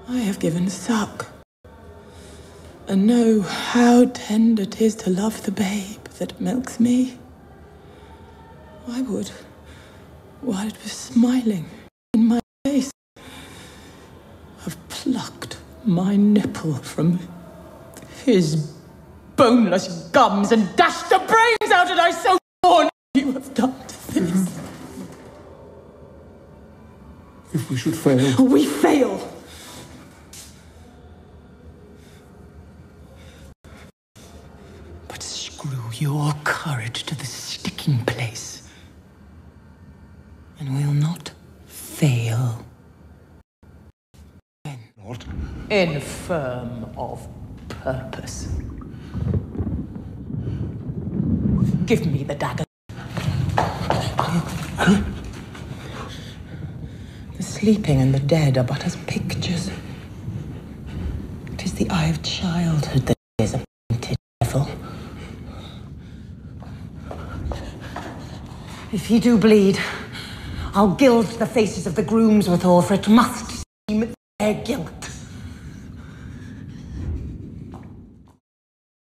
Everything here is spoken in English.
I have given suck, and know how tender 'tis to love the babe that milks me. I would, while it was smiling in my face, have plucked my nipple from his boneless gums and dashed the brains out, and I so mourn you have done to this. If we should fail... We fail! But screw your courage to the sticking place, and we'll not fail. Not? Infirm of purpose. Give me the dagger. The sleeping and the dead are but as pictures. 'Tis the eye of childhood that is a painted devil. If he do bleed, I'll gild the faces of the grooms withal, for it must seem their guilt.